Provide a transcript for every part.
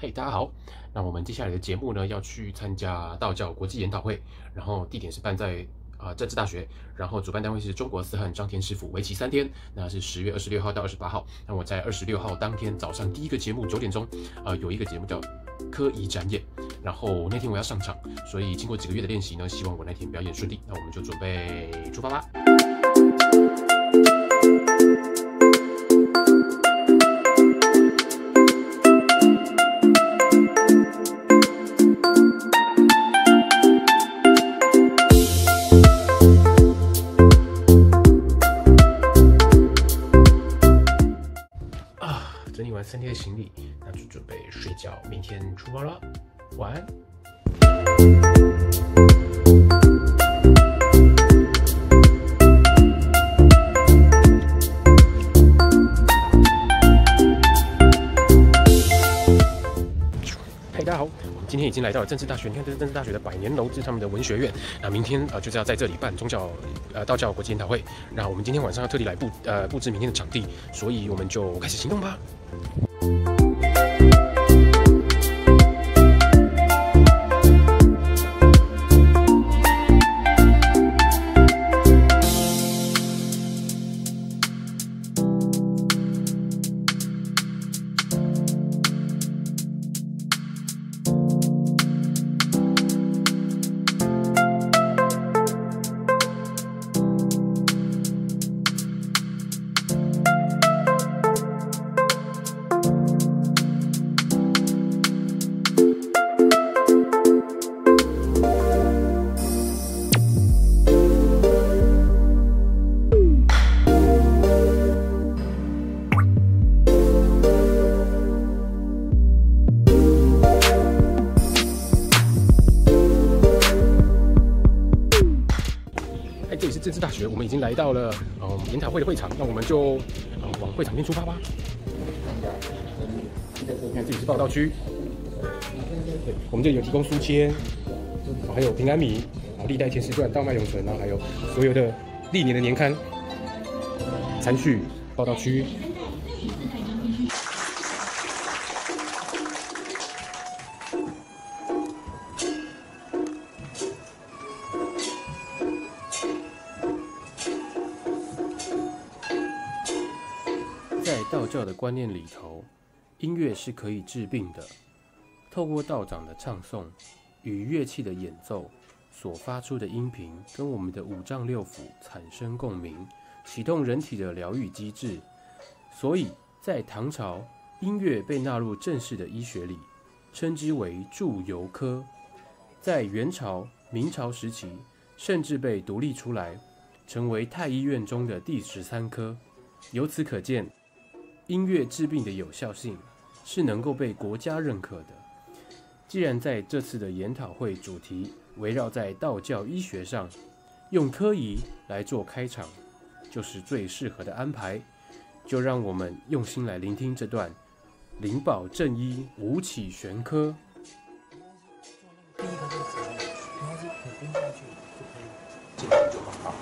嘿，大家好。那我们接下来的节目呢，要去参加道教国际研讨会，然后地点是办在政治大学，然后主办单位是中国思汉张天师傅，为期3天，那是10月26号到28号。那我在26号当天早上第一个节目9点钟，有一个节目叫科仪展演，然后那天我要上场，所以经过几个月的练习呢，希望我那天表演顺利。那我们就准备出发吧。整理完3天的行李，那就准备睡觉，明天出发了。晚安。大家好，我们今天已经来到了政治大学。你看，这是政治大学的百年楼，这是他们的文学院。那明天就是要在这里办道教国际研讨会。那我们今天晚上要特地来布置明天的场地，所以我们就开始行动吧。这里是政治大学，我们已经来到了研讨会的会场，那我们就往会场边出发吧。你看，这里是报道区，对，我们这里有提供书签，还有平安米，历代前史传、道脉永存，然后还有所有的历年的年刊、餐序、报道区。在道教的观念里头，音乐是可以治病的。透过道长的唱诵与乐器的演奏所发出的音频，跟我们的五脏六腑产生共鸣，启动人体的疗愈机制。所以在唐朝，音乐被纳入正式的医学里，称之为祝由科。在元朝、明朝时期，甚至被独立出来，成为太医院中的第13科。由此可见，音乐治病的有效性是能够被国家认可的。既然在这次的研讨会主题围绕在道教医学上，用科仪来做开场，就是最适合的安排。就让我们用心来聆听这段灵宝正医吴起玄科。 第一个位置，没关系，你蹲下去就可以进来就好。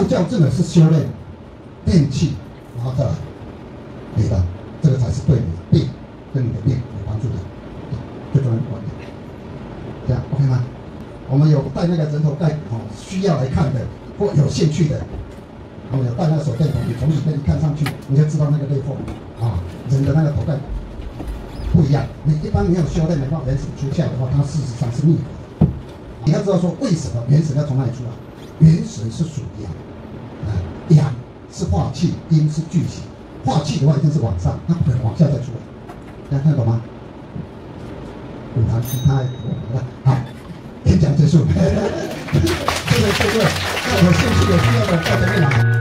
教真的是修炼练气，然后再来给的，这个才是对你的病跟你的病有帮助的，最重要的观点。这样 OK 吗？我们有带那个人头盖需要来看的或有兴趣的，我们有带那个手电筒，你从里面一看上去，你就知道那个裂缝人的那个头盖不一样。你一般没有修炼的话，原神出窍的话，它事实上是密合的。你要知道说为什么元神要从哪里出来？元神是属阳，阳是化气，阴是聚气。化气的话一定是往上，它不可能往下再出来。大家看得懂吗？五堂其他好，演讲结束。谢谢，那有兴趣有需要的到前面来。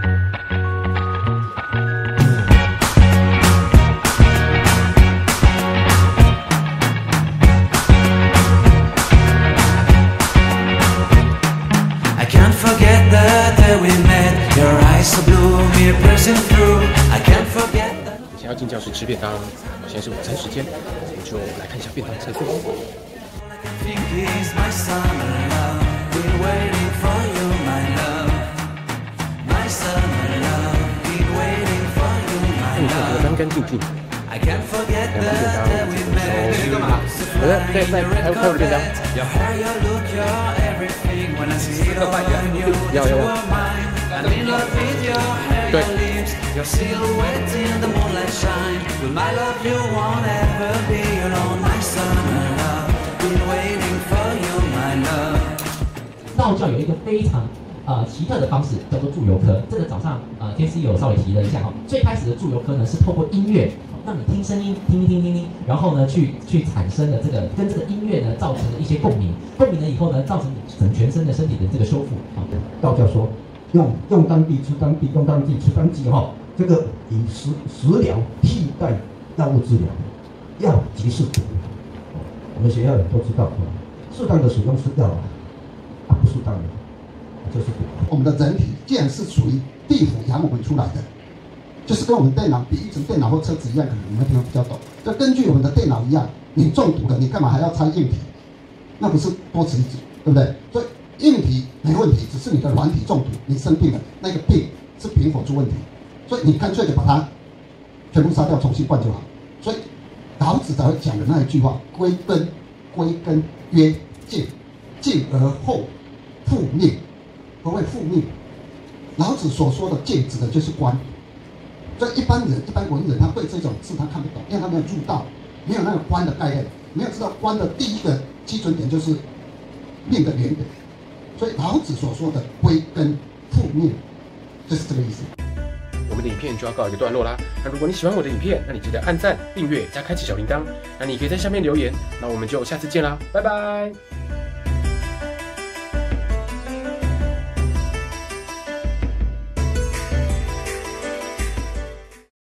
你想要进教室吃便当，现在是午餐时间，我们就来看一下便当测试。看起来干干净净。两包便当，我在拍我的便当。要。对。 道教有一个非常奇特的方式，叫做祝由科。这个早上天师有稍微提了一下最开始的祝由科呢是透过音乐，让你听声音，听，然后呢去产生了这个跟这个音乐呢造成了一些共鸣，共鸣了以后呢造成你整全身的身体的这个修复。 道教说用当地吃当地，用当地吃当地这个以食疗替代药物治疗，药即是毒。我们学校人都知道，适当的使用是药不适当的就是毒。我们的人体既然是属于地府养我们出来的，就是跟我们电脑比喻成电脑或车子一样，可能你们听得比较懂。就根据我们的电脑一样，你中毒了，你干嘛还要拆硬体？那不是多此一举，对不对？所以硬体没问题，只是你的软体中毒，你生病了，那个病是丙火出问题，所以你干脆就把它全部杀掉，重新灌就好。所以老子才会讲的那一句话：归根曰静，静而后复命。何谓复命？老子所说的静指的就是观。所以一般文人他对这种字他看不懂，因为他没有入道，没有那个观的概念，没有知道观的第一个基准点就是命的原点。所以老子所说的归根复命，就是这个意思。 我们的影片就要告一个段落啦。那如果你喜欢我的影片，那你记得按赞、订阅加开启小铃铛。那你可以在下面留言。那我们就下次见啦，拜拜。